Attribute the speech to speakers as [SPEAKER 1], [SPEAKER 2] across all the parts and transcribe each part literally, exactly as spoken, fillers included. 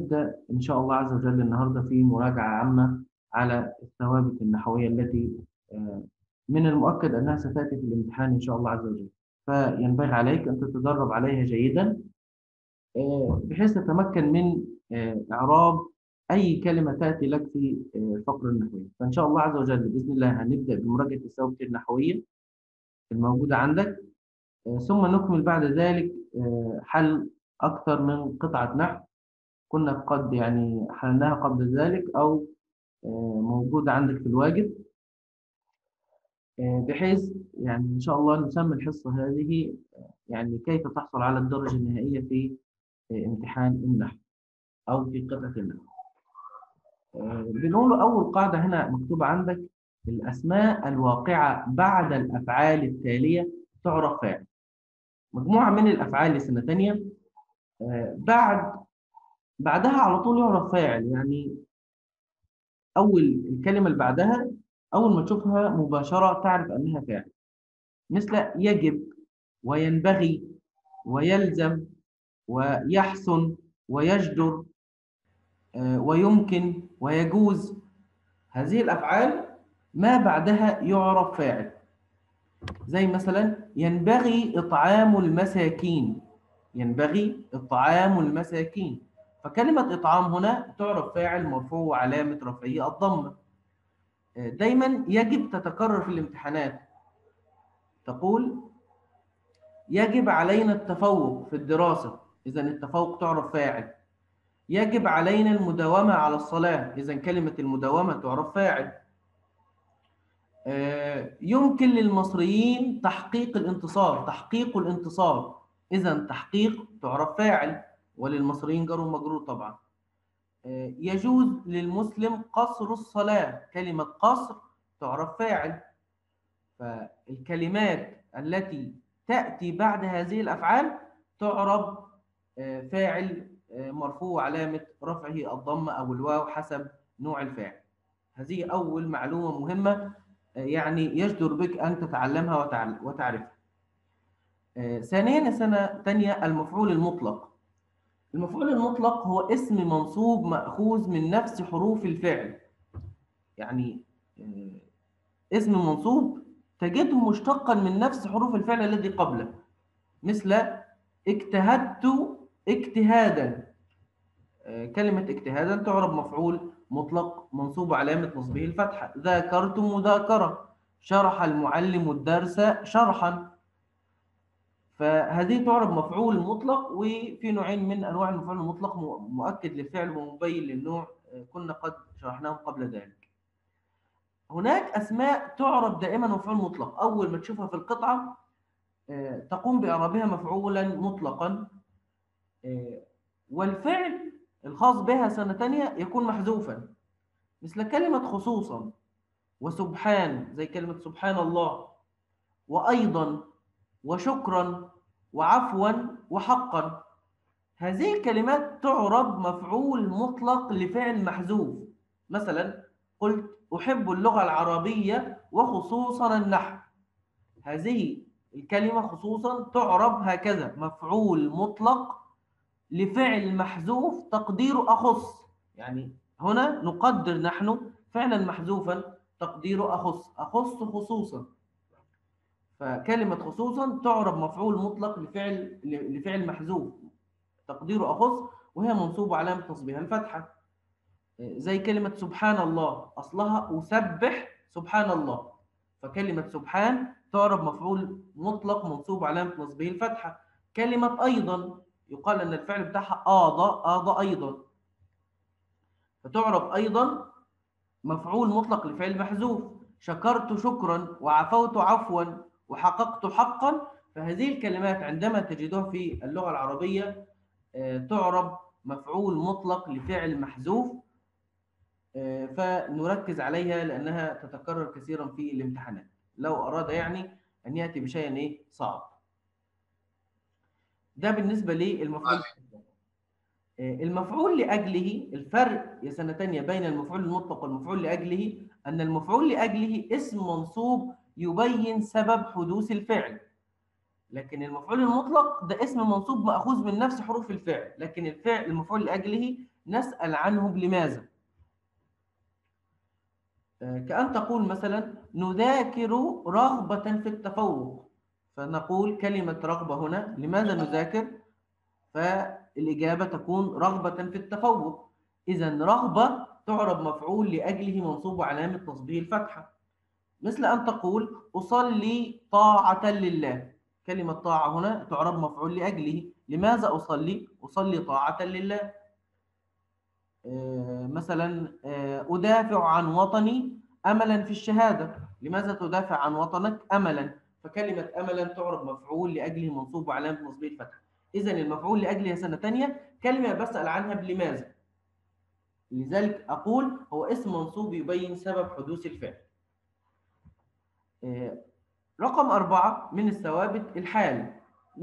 [SPEAKER 1] هنبدأ إن شاء الله عز وجل النهاردة في مراجعة عامة على الثوابت النحوية التي آه، من المؤكد أنها ستأتي في الامتحان إن شاء الله عز وجل. فينبغي عليك أن تتدرب عليها جيدا، آه، بحيث تتمكن من آه، إعراب أي كلمة تأتي لك في آه، الفقرة النحوية. فإن شاء الله عز وجل بإذن الله هنبدأ بمراجعة الثوابت النحوية الموجودة عندك، آه، ثم نكمل بعد ذلك آه، حل أكثر من قطعة نحو كنا قد يعني حلناها قبل ذلك أو آه، موجودة عندك في الواجب، آه، بحيث يعني إن شاء الله نسمي الحصة هذه آه، يعني كيف تحصل على الدرجة النهائية في آه، امتحان النحو أو في قطعة النحو. آه، بنقول أول قاعدة هنا مكتوبة عندك: الأسماء الواقعة بعد الأفعال التالية تعرف فاعل. مجموعة من الأفعال لسنة تانية آه، بعد بعدها على طول يعرف فاعل، يعني أول الكلمة اللي بعدها أول ما تشوفها مباشرة تعرف أنها فاعل، مثل يجب وينبغي ويلزم ويحسن ويجدر آه، ويمكن ويجوز. هذه الأفعال ما بعدها يعرف فاعل، زي مثلا ينبغي إطعام المساكين، ينبغي إطعام المساكين، فكلمة إطعام هنا تعرف فاعل مرفوع وعلامة رفعه الضمة. آه، دايما يجب تتكرر في الامتحانات، تقول يجب علينا التفوق في الدراسة، إذا التفوق تعرف فاعل. يجب علينا المداومة على الصلاة، إذا كلمة المداومة تعرف فاعل. آه، يمكن للمصريين تحقيق الانتصار، تحقيق الانتصار، إذا تحقيق تعرف فاعل، وللمصريين جر ومجرور طبعا. آه، يجوز للمسلم قصر الصلاة، كلمة قصر تعرف فاعل. فالكلمات التي تأتي بعد هذه الأفعال تعرب آه، فاعل آه، مرفوع علامة رفعه الضمة أو الواو حسب نوع الفاعل. هذه أول معلومة مهمة، آه، يعني يجدر بك أن تتعلمها وتعل- وتعرفها. آه، ثانيا سنة تانية المفعول المطلق. المفعول المطلق هو اسم منصوب مأخوذ من نفس حروف الفعل، يعني آه، اسم منصوب تجده مشتقا من نفس حروف الفعل الذي قبله، مثل اجتهدت اجتهادا. آه، كلمة اجتهادا تعرب مفعول مطلق منصوب علامة نصبه الفتحة. ذاكرت مذاكرة، شرح المعلم الدرس شرحا، فهذه تعرب مفعول مطلق. وفي نوعين من أنواع المفعول المطلق: مؤكد للفعل ومبين للنوع، آه، كنا قد شرحناهم قبل ذلك. هناك أسماء تعرب دائما مفعول مطلق، أول ما تشوفها في القطعة آه، تقوم بإعرابها مفعولا مطلقا، آه، والفعل الخاص بها سنة تانية يكون محذوفا، مثل كلمة خصوصا وسبحان، زي كلمة سبحان الله، وأيضا وشكرا وعفوا وحقا. هذه الكلمات تعرب مفعول مطلق لفعل محذوف. مثلا قلت أحب اللغة العربية وخصوصا النحو، هذه الكلمة خصوصا تعرب هكذا: مفعول مطلق لفعل محذوف تقدير أخص. يعني هنا نقدر نحن فعلا محذوفا تقدير أخص، أخص خصوصا. فكلمة خصوصا تعرب مفعول مطلق لفعل لفعل محذوف تقدير أخص، وهي منصوبة علامة نصبها الفتحة. زي كلمة سبحان الله، أصلها أسبح سبحان الله، فكلمة سبحان تعرب مفعول مطلق منصوب علامة نصبه الفتحة. كلمة أيضا يقال أن الفعل بتاعها آضى، آضى أيضا، فتعرب أيضا مفعول مطلق لفعل محذوف. شكرت شكرا وعفوت عفوا وحققت حقا. فهذه الكلمات عندما تجدها في اللغة العربية آه، تعرب مفعول مطلق لفعل محذوف، آه، فنركز عليها لأنها تتكرر كثيرا في الامتحانات لو أراد يعني أن يأتي بشيء إيه صعب. ده بالنسبة للمفعول. آه، المفعول لأجله، الفرق يا سنة تانية بين المفعول المطلق والمفعول لأجله أن المفعول لأجله اسم منصوب يبين سبب حدوث الفعل، لكن المفعول المطلق ده اسم منصوب مأخوذ من نفس حروف الفعل، لكن الفعل المفعول لأجله نسأل عنه بلماذا. كأن تقول مثلا نذاكر رغبة في التفوق، فنقول كلمة رغبة هنا لماذا نذاكر؟ فالإجابة تكون رغبة في التفوق. إذا رغبة تعرب مفعول لأجله منصوب علامة نصبه الفتحة. مثل أن تقول أصلي طاعة لله، كلمة طاعة هنا تعرب مفعول لأجله. لماذا أصلي؟ أصلي طاعة لله. آه مثلا آه أدافع عن وطني أملا في الشهادة. لماذا تدافع عن وطنك؟ أملا. فكلمة أملا تعرب مفعول لأجله منصوب وعلامة نصبه الفتحة. إذا المفعول لأجله سنة تانية كلمة بسأل عنها بلماذا، لذلك أقول هو اسم منصوب يبين سبب حدوث الفعل. آه رقم أربعة من الثوابت الحال، و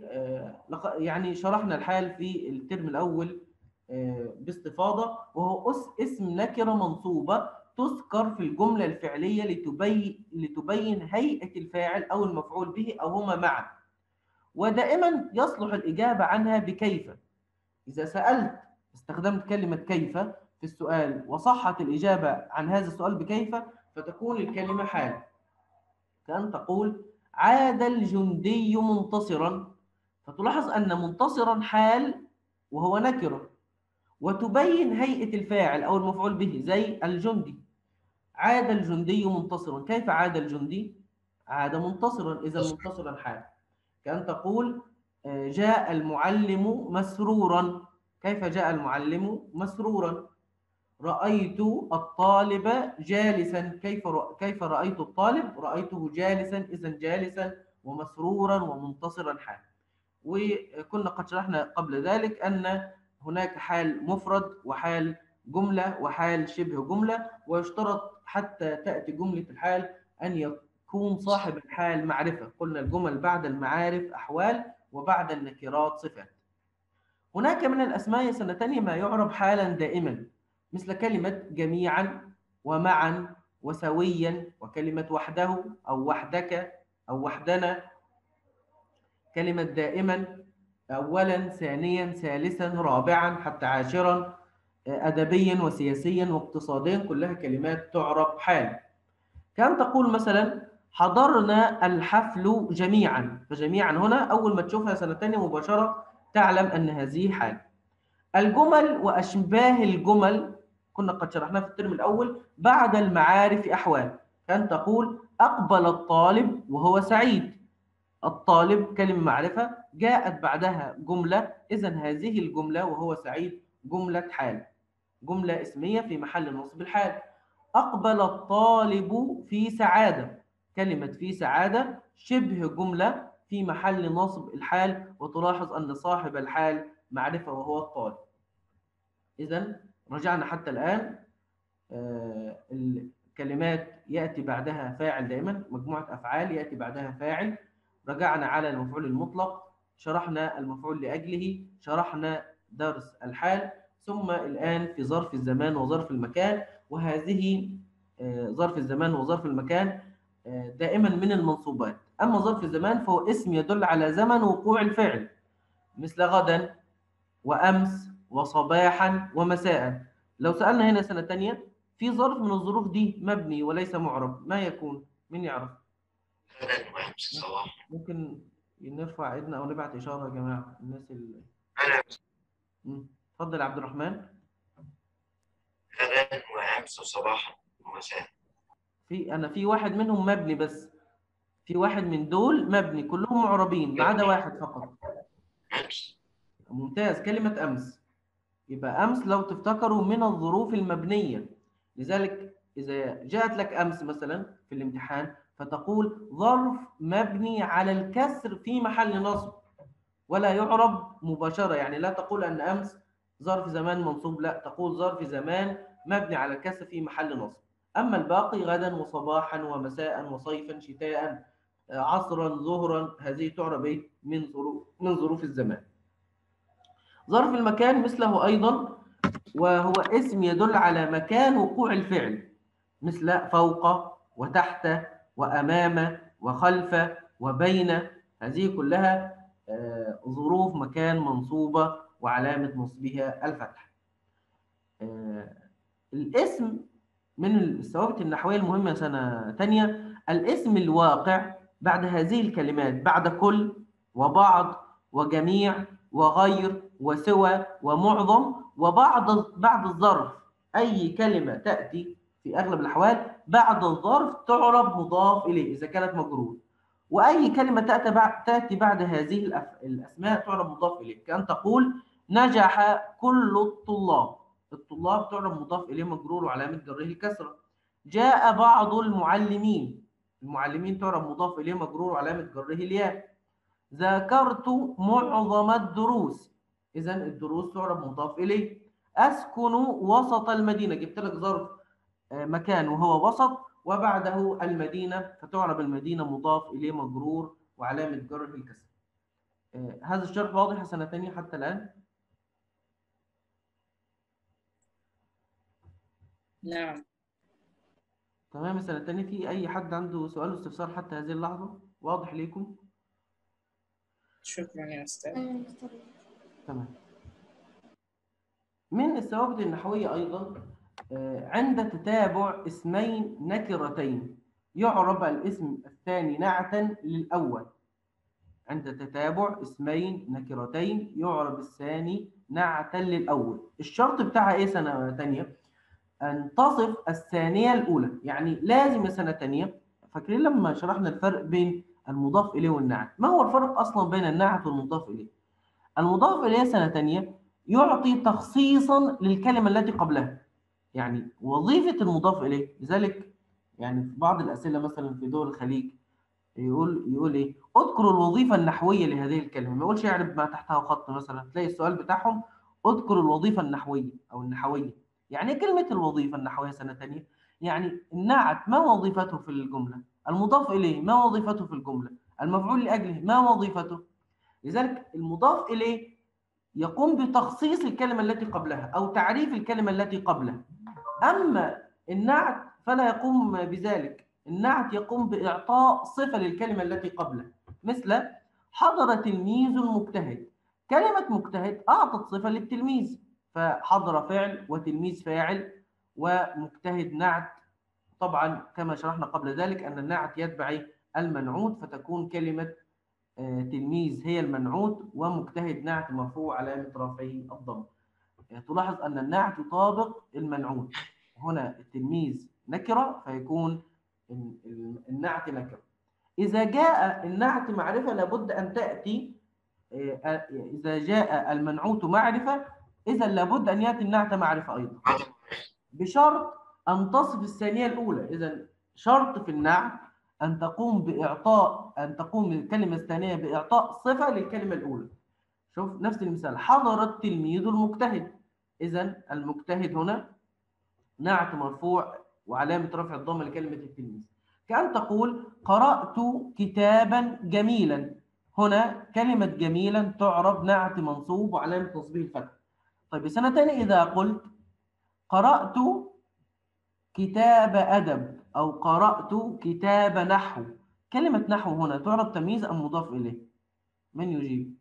[SPEAKER 1] يعني شرحنا الحال في الترم الأول باستفاضة، وهو اسم نكرة منصوبة تذكر في الجملة الفعلية لتبين لتبين هيئة الفاعل أو المفعول به أو هما معا، ودائما يصلح الإجابة عنها بكيف. إذا سألت استخدمت كلمة كيف في السؤال وصحت الإجابة عن هذا السؤال بكيف فتكون الكلمة حال. كأن تقول عاد الجندي منتصرا، فتلاحظ أن منتصرا حال وهو نكرة، وتبين هيئة الفاعل أو المفعول به زي الجندي. عاد الجندي منتصرا، كيف عاد الجندي؟ عاد منتصرا، إذا منتصرا حال. كأن تقول جاء المعلم مسرورا، كيف جاء المعلم مسرورا؟ رأيت الطالب جالسا، كيف كيف رأيت الطالب؟ رأيته جالسا، إذا جالسا ومسرورا ومنتصرا حال. وكنا قد شرحنا قبل ذلك أن هناك حال مفرد وحال جملة وحال شبه جملة، ويشترط حتى تأتي جملة الحال أن يكون صاحب الحال معرفة. قلنا الجمل بعد المعارف أحوال وبعد النكرات صفات. هناك من الأسماء سنة تانية ما يعرب حالا دائما، مثل كلمة جميعا ومعا وسويا، وكلمة وحده أو وحدك أو وحدنا. كلمة دائما أولا ثانيا ثالثا رابعا حتى عاشرا، أدبيا وسياسيا واقتصاديا، كلها كلمات تعرب حال. كان تقول مثلا حضرنا الحفل جميعا، فجميعا هنا أول ما تشوفها سنة تانية مباشرة تعلم أن هذه حال. الجمل وأشباه الجمل كنا قد شرحناها في الترم الأول بعد المعارف أحوال. كان تقول أقبل الطالب وهو سعيد. الطالب كلمة معرفة جاءت بعدها جملة، إذن هذه الجملة وهو سعيد جملة حال، جملة اسمية في محل نصب الحال. أقبل الطالب في سعادة، كلمة في سعادة شبه جملة في محل نصب الحال، وتلاحظ أن صاحب الحال معرفة وهو الطالب. إذن رجعنا حتى الآن آه الكلمات يأتي بعدها فاعل دائما، مجموعة أفعال يأتي بعدها فاعل. رجعنا على المفعول المطلق، شرحنا المفعول لأجله، شرحنا درس الحال، ثم الآن في ظرف الزمان وظرف المكان. وهذه آه ظرف الزمان وظرف المكان آه دائما من المنصوبات. أما ظرف الزمان فهو اسم يدل على زمن وقوع الفعل، مثل غدا وأمس وصباحا ومساء. لو سألنا هنا سنة تانية في ظرف من الظروف دي مبني وليس معرب، ما يكون؟ مين يعرف؟
[SPEAKER 2] غدا وأمس صباحا.
[SPEAKER 1] ممكن نرفع ايدنا او نبعت اشاره يا جماعه الناس اللي
[SPEAKER 2] أنا
[SPEAKER 1] اتفضل يا عبد الرحمن.
[SPEAKER 2] غدا وأمس صباحا ومساء.
[SPEAKER 1] في انا في واحد منهم مبني، بس في واحد من دول مبني، كلهم معربين ما عدا واحد فقط.
[SPEAKER 2] أمس.
[SPEAKER 1] ممتاز، كلمه امس. يبقى امس لو تفتكروا من الظروف المبنيه، لذلك اذا جاءت لك امس مثلا في الامتحان فتقول ظرف مبني على الكسر في محل نصب، ولا يعرب مباشرة. يعني لا تقول أن أمس ظرف زمان منصوب، لا، تقول ظرف زمان مبني على الكسر في محل نصب. أما الباقي غدا وصباحا ومساء وصيفا شتاء عصرا ظهرا، هذه تعرب إيه؟ من ظروف من ظروف الزمان. ظرف المكان مثله أيضا، وهو اسم يدل على مكان وقوع الفعل، مثل فوق وتحت وأمام وخلف وبين، هذه كلها ظروف مكان منصوبة وعلامة نصبها الفتح. آه الاسم من الثوابت النحوية المهمة سنة تانية، الاسم الواقع بعد هذه الكلمات، بعد كل وبعض وجميع وغير وسوى ومعظم وبعد بعد الظرف. أي كلمة تأتي في أغلب الأحوال بعد الظرف تعرب مضاف إليه إذا كانت مجرور، وأي كلمة تأتي بعد تأتي بعد هذه الأف- الأسماء تعرب مضاف إليه. كأن تقول نجح كل الطلاب، الطلاب تعرب مضاف إليه مجرور وعلامة جره الكسرة. جاء بعض المعلمين، المعلمين تعرب مضاف إليه مجرور وعلامة جره الياء. ذاكرت معظم الدروس، إذا الدروس تعرب مضاف إليه. أسكن وسط المدينة، جبت لك ظرف آه، مكان وهو وسط وبعده المدينة، فتعرب المدينة مضاف إليه مجرور وعلامة جره الكسر. آه، هذا الشرح واضح سنة تانية حتى الآن؟
[SPEAKER 3] نعم.
[SPEAKER 1] تمام. السنة التانية في أي حد عنده سؤال واستفسار حتى هذه اللحظة؟ واضح ليكم؟
[SPEAKER 3] شكرا يا أستاذ.
[SPEAKER 1] تمام. من الثوابت النحوية أيضا آه، عند تتابع اسمين نكرتين يعرب الاسم الثاني نعتا للأول. عند تتابع اسمين نكرتين يعرب الثاني نعتا للأول. الشرط بتاعها إيه سنة تانية؟ أن تصف الثانية الأولى. يعني لازم سنة تانية، فاكرين لما شرحنا الفرق بين المضاف إليه والنعت؟ ما هو الفرق أصلا بين النعت والمضاف إليه؟ المضاف إليه سنة تانية يعطي تخصيصا للكلمة التي قبلها، يعني وظيفة المضاف إليه. لذلك يعني في بعض الأسئلة مثلا في دول الخليج يقول يقول إيه؟ اذكروا الوظيفة النحوية لهذه الكلمة، ما يقولش يعرف ما تحتها خط. مثلا تلاقي السؤال بتاعهم اذكروا الوظيفة النحوية أو النحوية. يعني إيه كلمة الوظيفة النحوية سنة تانية؟ يعني النعت ما وظيفته في الجملة؟ المضاف إليه ما وظيفته في الجملة؟ المفعول لأجله ما وظيفته؟ لذلك المضاف إليه يقوم بتخصيص الكلمة التي قبلها أو تعريف الكلمة التي قبلها. أما النعت فلا يقوم بذلك، النعت يقوم بإعطاء صفة للكلمة التي قبله. مثل حضر تلميذ مجتهد، كلمة مجتهد أعطت صفة للتلميذ، فحضر فعل وتلميذ فاعل ومجتهد نعت. طبعا كما شرحنا قبل ذلك أن النعت يتبع المنعوت، فتكون كلمة آه، تلميذ هي المنعوت ومجتهد نعت مرفوع علامة رفعه الضم. تلاحظ أن النعت يطابق المنعوت. هنا التلميذ نكرة فيكون النعت نكرة. إذا جاء النعت معرفة لابد أن تأتي، إذا جاء المنعوت معرفة إذا لابد أن يأتي النعت معرفة أيضا، بشرط أن تصف الثانية الأولى. إذا شرط في النعت أن تقوم بإعطاء أن تقوم الكلمة الثانية بإعطاء صفة للكلمة الأولى. شوف نفس المثال، حضر التلميذ المجتهد، إذا المجتهد هنا نعت مرفوع وعلامة رفع الضمة لكلمة التلميذ. كأن تقول قرأت كتابا جميلا، هنا كلمة جميلا تعرب نعت منصوب وعلامة نصبه الفتح. طيب سنة تانية إذا قلت قرأت كتاب أدب أو قرأت كتاب نحو، كلمة نحو هنا تعرب تمييز أم مضاف إليه؟ من يجيب؟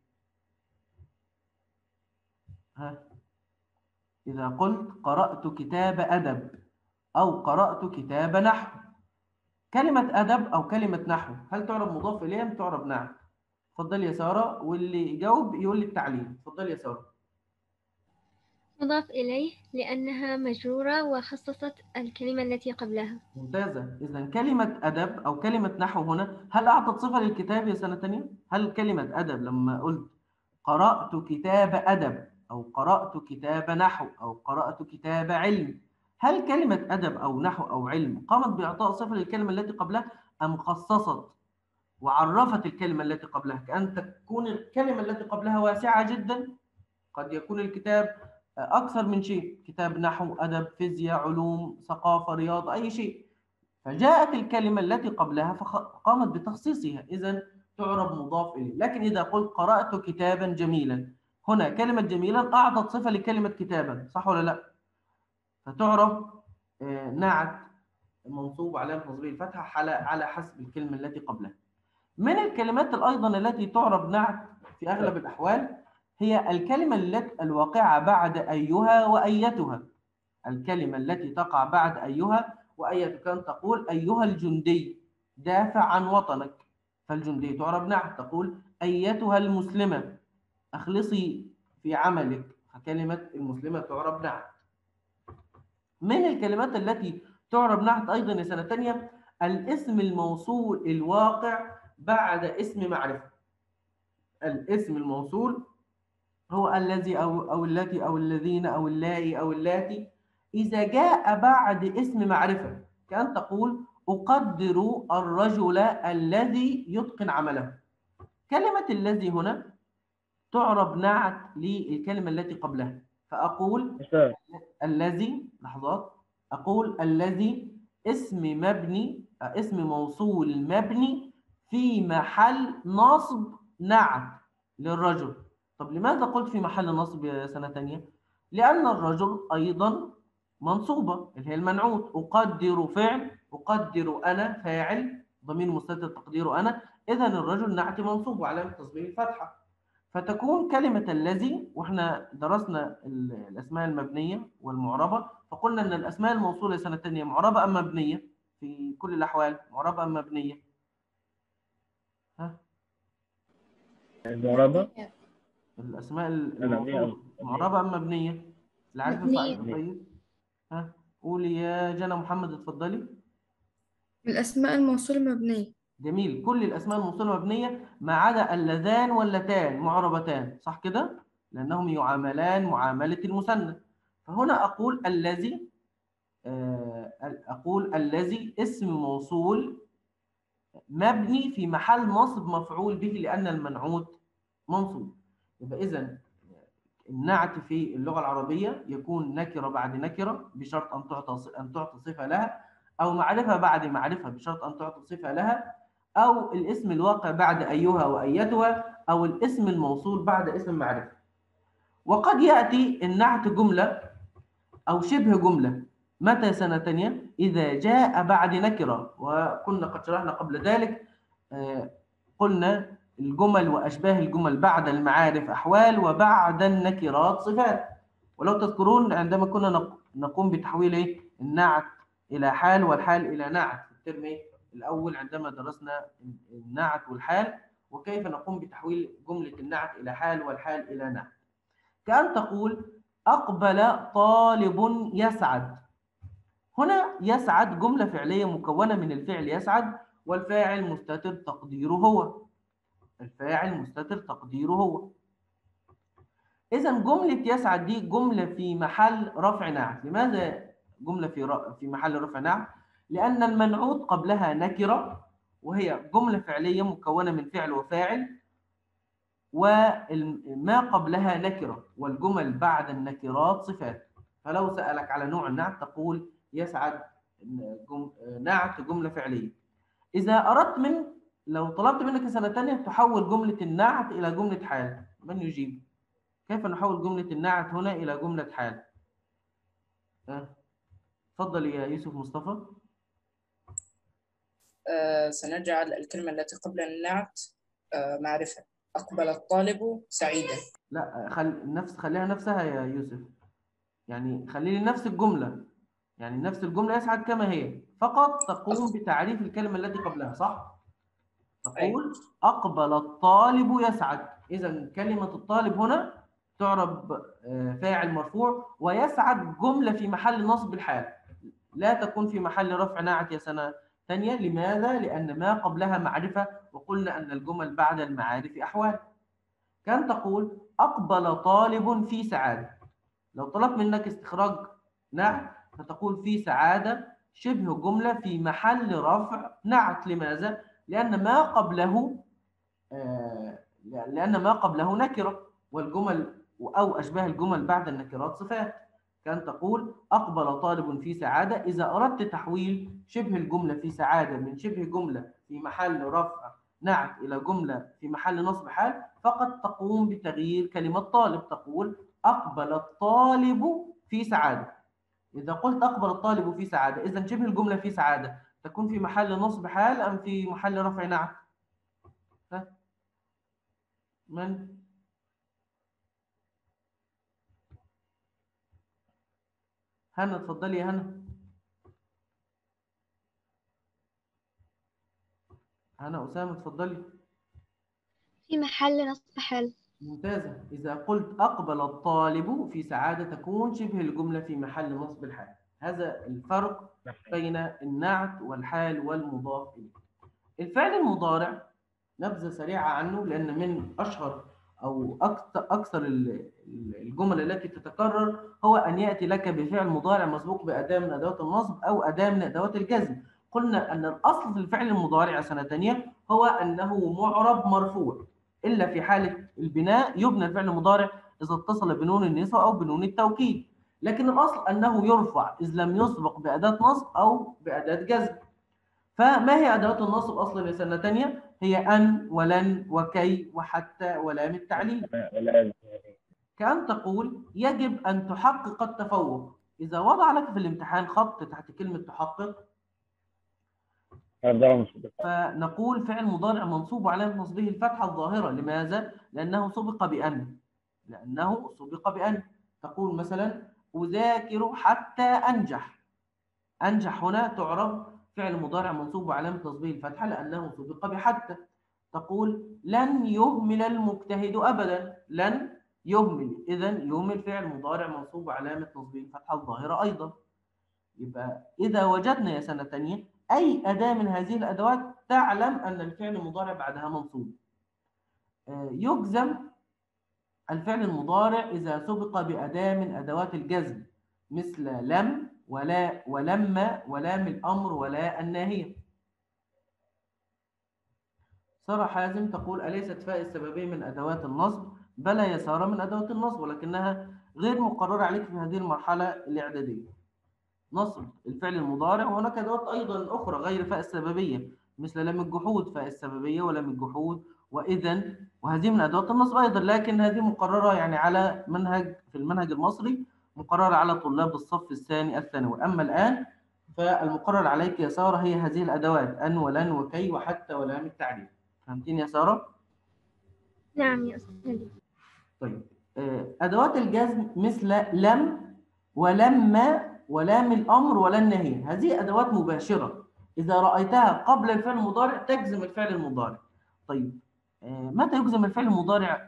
[SPEAKER 1] ها؟ إذا قلت قرأت كتاب أدب أو قرأت كتاب نحو، كلمة أدب أو كلمة نحو هل تعرب مضاف إليه أم تعرب نعت؟ اتفضل يا سارة، واللي يجاوب يقول لي التعليم. اتفضل يا سارة.
[SPEAKER 4] مضاف إليه لأنها مجرورة وخصصت الكلمة التي قبلها.
[SPEAKER 1] ممتازة. إذا كلمة أدب أو كلمة نحو هنا هل أعطت صفة للكتاب يا سنة تانية؟ هل كلمة أدب لما قلت قرأت كتاب أدب أو قرأت كتاب نحو أو قرأت كتاب علم، هل كلمة أدب أو نحو أو علم قامت بإعطاء صفة للكلمة التي قبلها أم خصصت وعرفت الكلمة التي قبلها؟ كأن تكون الكلمة التي قبلها واسعة جدا، قد يكون الكتاب أكثر من شيء، كتاب نحو أدب فيزياء علوم ثقافة رياضة أي شيء، فجاءت الكلمة التي قبلها فقامت بتخصيصها، إذن تعرب مضاف إليه. لكن إذا قلت قرأت كتابا جميلا، هنا كلمة جميلا أعطت صفة لكلمة كتابا، صح ولا لا؟ فتعرب نعت منصوب علامة نصبه الفتحة على حسب الكلمة التي قبلها. من الكلمات أيضا التي تعرب نعت في أغلب الأحوال هي الكلمة التي الواقعة بعد أيها وأيتها. الكلمة التي تقع بعد أيها وأية، كان تقول أيها الجندي دافع عن وطنك، فالجندي تعرب نعت. تقول أيتها المسلمة أخلصي في عملك، فكلمة المسلمة تعرب نعت. من الكلمات التي تعرب نعت أيضا يا سنة تانية الاسم الموصول الواقع بعد اسم معرفة. الاسم الموصول هو الذي أو أو التي أو الذين أو اللائي أو اللاتي إذا جاء بعد اسم معرفة، كأن تقول أقدر الرجل الذي يتقن عمله. كلمة الذي هنا تعرب نعت للكلمة التي قبلها، فأقول
[SPEAKER 3] أستاذ
[SPEAKER 1] الذي، لحظات، أقول الذي اسم مبني، اسم موصول مبني في محل نصب نعت للرجل. طب لماذا قلت في محل نصب يا سنة تانية؟ لأن الرجل أيضا منصوبة اللي هي المنعوت. أقدر فعل، أقدر أنا فاعل ضمير مستتر تقديره أنا، إذا الرجل نعت منصوب وعلامة تصبيح الفتحة. فتكون كلمة الذي، واحنا درسنا الأسماء المبنية والمعربة فقلنا أن الأسماء الموصولة سنة تانية معربة أم مبنية؟ في كل الأحوال معربة أم مبنية؟ ها؟
[SPEAKER 3] المعربة
[SPEAKER 1] الأسماء
[SPEAKER 3] مبنية أو
[SPEAKER 1] الموصولة معربة أم مبنية؟ اللي عارف يرفع ايده طيب. ها؟ قولي يا جنى محمد، اتفضلي.
[SPEAKER 5] الأسماء الموصولة مبنية.
[SPEAKER 1] جميل، كل الأسماء الموصولة مبنية ما عدا اللذان واللتان معربتان، صح كده؟ لأنهم يعاملان معاملة المثنى. فهنا أقول الذي، أقول الذي اسم موصول مبني في محل نصب مفعول به لأن المنعوت منصوب. يبقى إذن النعت في اللغة العربية يكون نكرة بعد نكرة بشرط أن تعطى أن تعطى صفة لها، أو معرفة بعد معرفة بشرط أن تعطى صفة لها، أو الاسم الواقع بعد أيها وأيتها، أو الاسم الموصول بعد اسم معرفة. وقد يأتي النعت جملة أو شبه جملة متى سنة تانية؟ إذا جاء بعد نكرة، وكنا قد شرحنا قبل ذلك قلنا الجمل وأشباه الجمل بعد المعارف أحوال وبعد النكرات صفات. ولو تذكرون عندما كنا نقوم بتحويل إيه؟ النعت إلى حال والحال إلى نعت في الترم إيه؟ الأول عندما درسنا النعت والحال وكيف نقوم بتحويل جملة النعت إلى حال والحال إلى نعت. كأن تقول أقبل طالب يسعد. هنا يسعد جملة فعلية مكونة من الفعل يسعد والفاعل مستتر تقديره هو. الفاعل مستتر تقديره هو. إذا جملة يسعد دي جملة في محل رفع نعت. لماذا جملة في في محل رفع نعت؟ لأن المنعوت قبلها نكرة وهي جملة فعلية مكونة من فعل وفاعل، وما قبلها نكرة، والجمل بعد النكرات صفات. فلو سألك على نوع النعت تقول يسعد جم... نعت جملة فعلية. إذا أردت من لو طلبت منك سنة تانية تحول جملة النعت إلى جملة حال، من يجيب؟ كيف نحول جملة النعت هنا إلى جملة حال؟ تفضل يا يوسف مصطفى.
[SPEAKER 6] آه سنجعل الكلمة التي قبل النعت آه معرفة. أقبل الطالب سعيدا.
[SPEAKER 1] لا، خل... نفس خليها نفسها يا يوسف، يعني خلي لي نفس الجملة، يعني نفس الجملة يسعد كما هي، فقط تقوم بتعريف الكلمة التي قبلها، صح؟ تقول أقبل الطالب يسعد. إذا كلمة الطالب هنا تعرب فاعل مرفوع، ويسعد جملة في محل نصب الحال، لا تكون في محل رفع نعت يا سنة ثانية. لماذا؟ لأن ما قبلها معرفة، وقلنا أن الجمل بعد المعارف أحوال. كان تقول أقبل طالب في سعادة. لو طلبت منك استخراج نعت فتقول في سعادة شبه جملة في محل رفع نعت. لماذا؟ لأن ما قبله آه لأن ما قبله نكرة، والجمل أو أشباه الجمل بعد النكرات صفات. كان تقول أقبل طالب في سعادة. إذا أردت تحويل شبه الجملة في سعادة من شبه جملة في محل رفع نعت إلى جملة في محل نصب حال، فقط تقوم بتغيير كلمة طالب، تقول أقبل الطالب في سعادة. إذا قلت أقبل الطالب في سعادة، إذا شبه الجملة في سعادة تكون في محل نصب حال أم في محل رفع نعت؟ ها؟ من؟ هنا اتفضلي يا هنا. هنا أسامة اتفضلي.
[SPEAKER 4] في محل نصب حال.
[SPEAKER 1] ممتازة. إذا قلت أقبل الطالب في سعادة تكون شبه الجملة في محل نصب الحال. هذا الفرق بين النعت والحال والمضاف إليه. الفعل المضارع نبذة سريعة عنه، لأن من أشهر أو أكثر أكثر الجمل التي تتكرر هو أن يأتي لك بفعل مضارع مسبوق بأداة من أدوات النصب أو أداة من أدوات الجزم. قلنا أن الأصل في الفعل المضارع سنة تانية هو أنه معرب مرفوع، إلا في حالة البناء يبنى الفعل المضارع إذا اتصل بنون النسوة أو بنون التوكيد، لكن الأصل أنه يرفع إذ لم يسبق بأداة نصب أو بأداة جزم. فما هي أدوات النصب أصلا يا سنة تانية؟ هي أن ولن وكي وحتى ولام التعليل. كأن تقول يجب أن تحقق التفوق. إذا وضع لك في الامتحان خط تحت كلمة تحقق فنقول فعل مضارع منصوب وعلامة نصبه الفتحة الظاهرة. لماذا؟ لأنه سبق بأن لأنه سبق بأن تقول مثلا أذاكر حتى أنجح. أنجح هنا تعرب فعل مضارع منصوب وعلامة نصبه الفتحة لأنه سبق بحتى. تقول لن يهمل المجتهد أبدا. لن يهمل، إذن يهمل فعل مضارع منصوب وعلامة نصبه الفتحة الظاهرة أيضا. يبقى إذا وجدنا يا سنة تانية أي أداة من هذه الأدوات تعلم أن الفعل المضارع بعدها منصوب. يجزم الفعل المضارع إذا سبق بأداة من أدوات الجزم مثل لم ولا ولما ولام الأمر ولا الناهية. سارة حازم تقول أليست فاء السببية من أدوات النصب؟ بلى يا سارة من أدوات النصب، ولكنها غير مقررة عليك في هذه المرحلة الإعدادية. نصب الفعل المضارع، وهناك أدوات أيضا أخرى غير فاء السببية مثل لام الجحود فاء السببية ولام الجحود وإذن، وهذه من أدوات النصب أيضا، لكن هذه مقررة يعني على منهج في المنهج المصري مقررة على طلاب الصف الثاني الثانوي. أما الآن فالمقرر عليك يا سارة هي هذه الأدوات أن ولن وكي وحتى ولام التعريف. فهمتين يا سارة؟
[SPEAKER 4] نعم يا أستاذ.
[SPEAKER 1] طيب أدوات الجزم مثل لم ولما ولام الأمر ولا النهي، هذه أدوات مباشرة إذا رأيتها قبل الفعل المضارع تجزم الفعل المضارع. طيب متى يجزم الفعل المضارع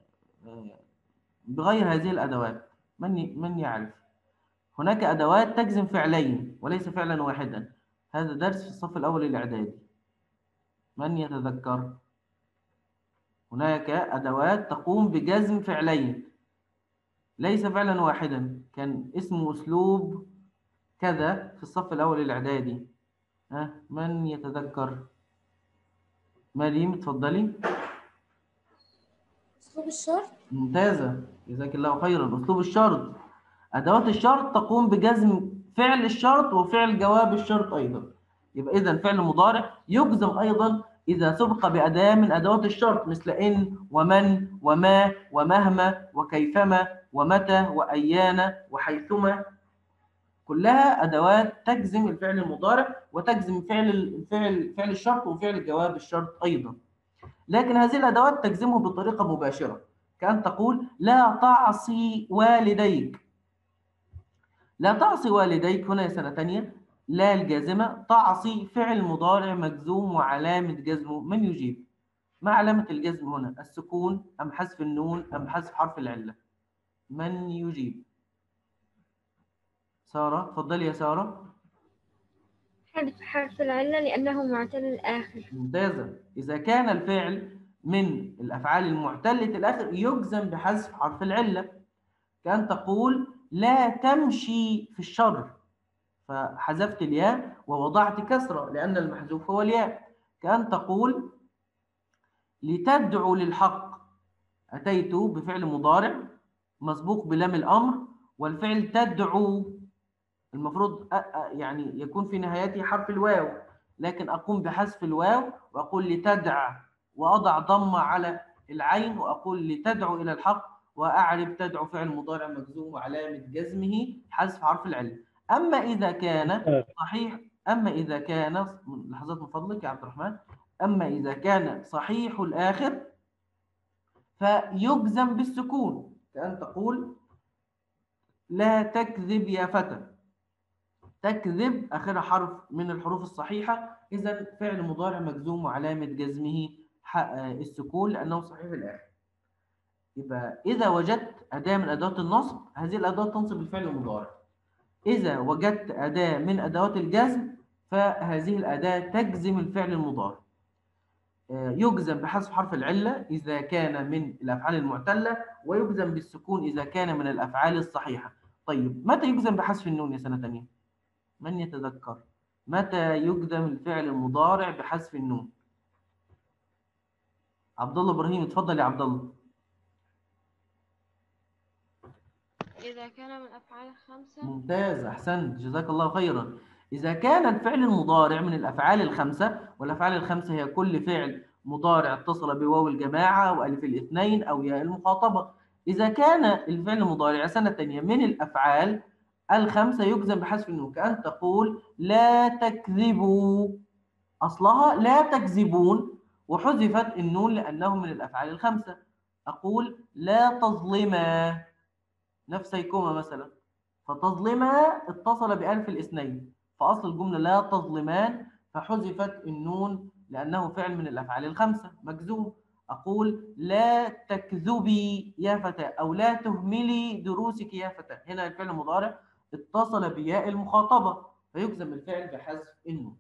[SPEAKER 1] بغير هذه الأدوات؟ من من يعرف؟ هناك أدوات تجزم فعلين وليس فعلا واحدا. هذا درس في الصف الأول الإعدادي. من يتذكر؟ هناك أدوات تقوم بجزم فعلين ليس فعلا واحدا، كان اسمه أسلوب كذا في الصف الأول الإعدادي. ها من يتذكر؟ مريم اتفضلي.
[SPEAKER 5] أسلوب الشرط.
[SPEAKER 1] ممتازة، جزاك الله خيرا. أسلوب الشرط، أدوات الشرط تقوم بجزم فعل الشرط وفعل جواب الشرط أيضا. يبقى إذا فعل مضارع يجزم أيضا إذا سبق بأداة من أدوات الشرط مثل إن ومن وما ومهما وكيفما ومتى وأيان وحيثما، كلها أدوات تجزم الفعل المضارع وتجزم فعل الفعل فعل الشرط وفعل جواب الشرط أيضا. لكن هذه الأدوات تجزمه بطريقة مباشرة، كأن تقول لا تعصي والديك. لا تعصي والديك هنا يا سنة تانية لا الجازمة، تعصي فعل مضارع مجزوم وعلامة جزمه من يجيب؟ ما علامة الجزم هنا؟ السكون أم حذف النون أم حذف حرف العلة؟ من يجيب؟ سارة اتفضلي يا سارة.
[SPEAKER 4] حذف حرف العلة لأنه معتل الآخر.
[SPEAKER 1] ممتازة. إذا كان الفعل من الأفعال المعتلة الآخر يجزم بحذف حرف العلة، كأن تقول لا تمشي في الشر فحذفت الياء ووضعت كسرة لأن المحذوف هو الياء. كأن تقول لتدعو للحق، أتيت بفعل مضارع مسبوق بلام الأمر، والفعل تدعو المفروض يعني يكون في نهايته حرف الواو، لكن أقوم بحذف الواو وأقول لتدعى وأضع ضمة على العين وأقول لتدعو إلى الحق، وأعرب تدعو فعل مضارع مجزوم وعلامة جزمه حذف حرف العلة. أما إذا كان صحيح أما إذا كان لحظات من فضلك يا عبد الرحمن أما إذا كان صحيح الآخر فيجزم بالسكون، كأن تقول لا تكذب يا فتى. تكذب آخرها حرف من الحروف الصحيحة، إذا فعل مضارع مجزوم وعلامة جزمه السكون لأنه صحيح الآخر. يبقى إذا وجدت أداة من أدوات النصب، هذه الأداة تنصب الفعل المضارع. إذا وجدت أداة من أدوات الجزم، فهذه الأداة تجزم الفعل المضارع. يجزم بحذف حرف العلة إذا كان من الأفعال المعتلة، ويجزم بالسكون إذا كان من الأفعال الصحيحة. طيب متى يجزم بحذف النون يا سنة تانية؟ من يتذكر؟ متى يجزم الفعل المضارع بحذف النون؟ عبد الله إبراهيم، اتفضل يا عبد الله.
[SPEAKER 4] إذا كان من الأفعال الخمسة.
[SPEAKER 1] ممتاز، أحسنت، جزاك الله خيرا. إذا كان الفعل المضارع من الأفعال الخمسة، والأفعال الخمسة هي كل فعل مضارع اتصل بواو الجماعة وألف الاثنين أو ياء المخاطبة. إذا كان الفعل المضارع سنة تانية من الأفعال الخمسة يجزم بحذف النون، كأن تقول لا تكذبوا، أصلها لا تكذبون وحذفت النون لأنه من الأفعال الخمسة. أقول لا تظلما نفسيكما مثلا، فتظلما اتصل بألف الاثنين، فأصل الجملة لا تظلمان، فحذفت النون لأنه فعل من الأفعال الخمسة مجزوم. أقول لا تكذبي يا فتاة، أو لا تهملي دروسك يا فتاة، هنا الفعل المضارع اتصل بياء المخاطبة فيجزم الفعل بحذف النون.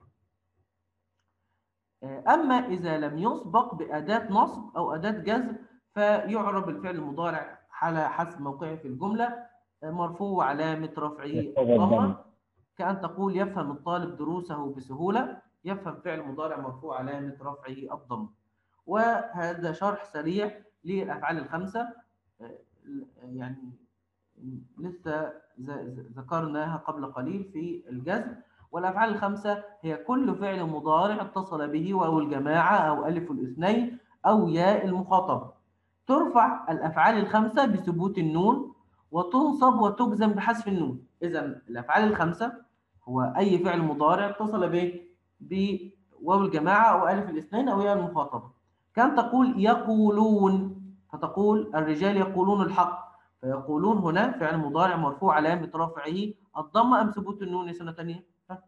[SPEAKER 1] أما إذا لم يسبق بأداة نصب أو أداة جزم، فيعرب الفعل المضارع على حسب موقعه في الجملة، مرفوع وعلامة رفعه الضمة، كأن تقول يفهم الطالب دروسه بسهولة. يفهم فعل مضارع مرفوع علامة رفعه الضمة. وهذا شرح سريع للأفعال الخمسة، يعني لسه ذكرناها قبل قليل في الجزم. والأفعال الخمسة هي كل فعل مضارع اتصل به واو الجماعة أو ألف الاثنين أو ياء المخاطبة. ترفع الأفعال الخمسة بثبوت النون، وتنصب وتجزم بحذف النون. إذا الأفعال الخمسة هو أي فعل مضارع اتصل به بواو الجماعة أو ألف الاثنين أو ياء المخاطبة. كان تقول يقولون، فتقول الرجال يقولون الحق، فيقولون هنا فعل مضارع مرفوع علامة رفعه الضمة أم ثبوت النون يا سنة تانية؟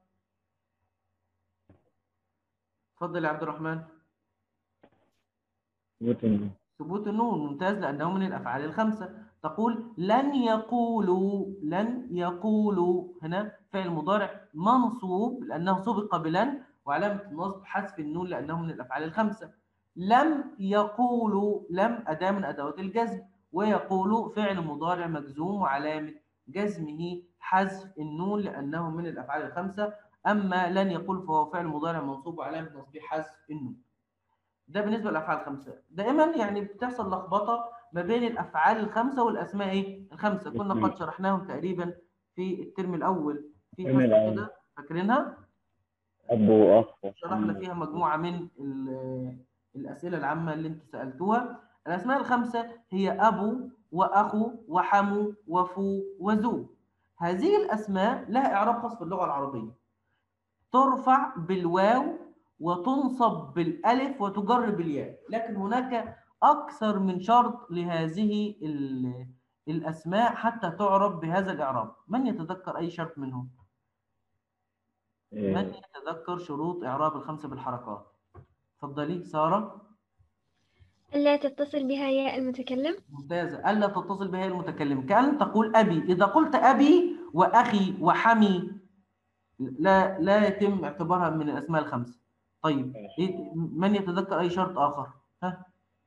[SPEAKER 1] اتفضل يا عبد الرحمن.
[SPEAKER 3] ثبوت النون.
[SPEAKER 1] ثبوت النون، ممتاز، لأنه من الأفعال الخمسة. تقول لن يقولوا، لن يقولوا هنا فعل مضارع منصوب لأنه سبق بلن، وعلامة النصب حذف النون لأنه من الأفعال الخمسة. لم يقولوا، لم أداة من أدوات الجزم، ويقولوا فعل مضارع مجزوم وعلامة جزمه حذف النون لأنه من الأفعال الخمسة. أما لن يقول فهو فعل مضارع منصوب وعلامة نصبه حذف النون. ده بالنسبة للأفعال الخمسة. دائما يعني بتحصل لخبطة ما بين الأفعال الخمسة والأسماء إيه؟ الخمسة، كنا قد شرحناهم تقريبا في الترم الأول في حصة كده، فاكرينها؟
[SPEAKER 3] أب وأخ.
[SPEAKER 1] شرحنا فيها مجموعة من الأسئلة العامة اللي أنتوا سألتوها. الأسماء الخمسة هي أبو وأخو وحمو وفو وذو. هذه الأسماء لها إعراب خاص في اللغة العربية، ترفع بالواو وتنصب بالألف وتجر بالياء، لكن هناك أكثر من شرط لهذه الأسماء حتى تعرب بهذا الإعراب. من يتذكر أي شرط منهم؟ من يتذكر شروط إعراب الخمسة بالحركات؟ تفضلي سارة.
[SPEAKER 4] ألا تتصل بها ياء المتكلم.
[SPEAKER 1] ممتازة، ألا تتصل بها المتكلم، كأن تقول أبي. إذا قلت أبي وأخي وحمي لا لا يتم اعتبارها من الأسماء الخمسة. طيب من يتذكر أي شرط آخر؟ ها؟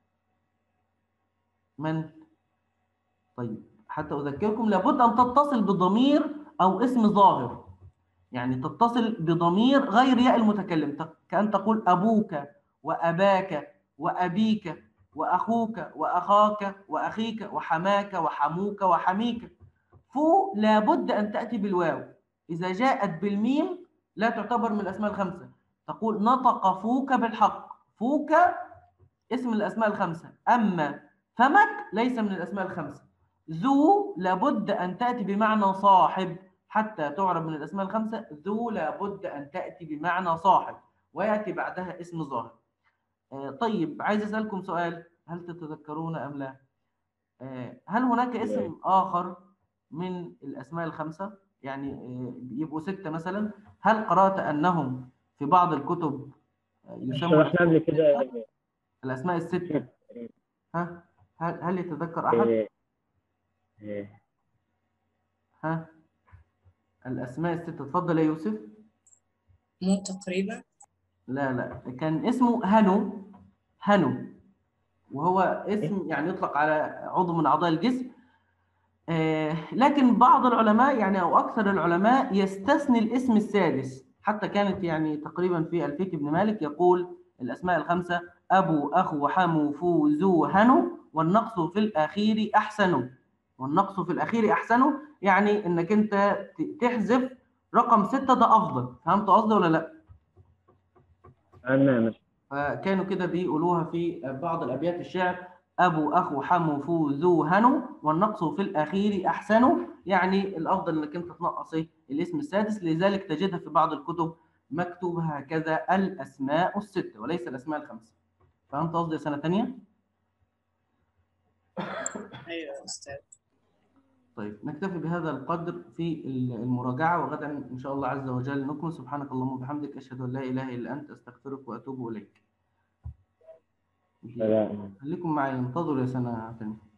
[SPEAKER 1] من؟ طيب حتى أذكركم لابد أن تتصل بضمير أو اسم ظاهر، يعني تتصل بضمير غير ياء المتكلم، كأن تقول أبوك وأباك وأبيك وأخوك وأخاك وأخيك وحماك وحموك وحميك. فو لابد أن تأتي بالواو، إذا جاءت بالميم لا تعتبر من الأسماء الخمسة. تقول نطق فوك بالحق، فوك اسم الأسماء الخمسة، أما فمك ليس من الأسماء الخمسة. ذو لابد أن تأتي بمعنى صاحب حتى تعرب من الأسماء الخمسة. ذو لابد أن تأتي بمعنى صاحب ويأتي بعدها اسم ظاهر. آه طيب عايز أسألكم سؤال، هل تتذكرون أم لا؟ آه هل هناك اسم آخر من الأسماء الخمسة، يعني آه، يبقوا ستة مثلا، هل قرأت أنهم في بعض الكتب آه، يسموا
[SPEAKER 3] شرحنا قبل كده.
[SPEAKER 1] الأسماء الستة؟ ها هل هل يتذكر أحد؟
[SPEAKER 3] إيه، إيه.
[SPEAKER 1] ها الأسماء الستة، اتفضل يا يوسف.
[SPEAKER 6] مو تقريبا.
[SPEAKER 1] لا لا، كان اسمه هنو. هنو، وهو اسم يعني يطلق على عضو من أعضاء الجسم. آه، لكن بعض العلماء يعني أو أكثر العلماء يستثني الاسم السادس، حتى كانت يعني تقريبا في ألفية ابن مالك يقول الأسماء الخمسة أبو أخو حمو فو ذو هنو والنقص في الأخير أحسن. والنقص في الأخير أحسن، يعني إنك أنت ت- تحذف رقم ستة، ده أفضل. فهمت قصدي ولا لأ؟
[SPEAKER 3] أنا مش
[SPEAKER 1] فكانوا كده بيقولوها في بعض الأبيات الشعر: أبو أخو حمو فو ذو هنو والنقص في الأخير أحسن، يعني الأفضل إنك أنت تنقص إيه؟ الاسم السادس. لذلك تجدها في بعض الكتب مكتوب هكذا: الأسماء الستة وليس الأسماء الخمسة. فهمت قصدي يا سنة تانية؟
[SPEAKER 6] أيوة يا أستاذ.
[SPEAKER 1] طيب نكتفي بهذا القدر في المراجعة، وغدا إن شاء الله عز وجل نكمل. سبحانك اللهم وبحمدك، أشهد أن لا إله إلا أنت، أستغفرك وأتوب إليك.
[SPEAKER 3] لا.
[SPEAKER 1] خليكم معي، انتظروا يا سنة تانية.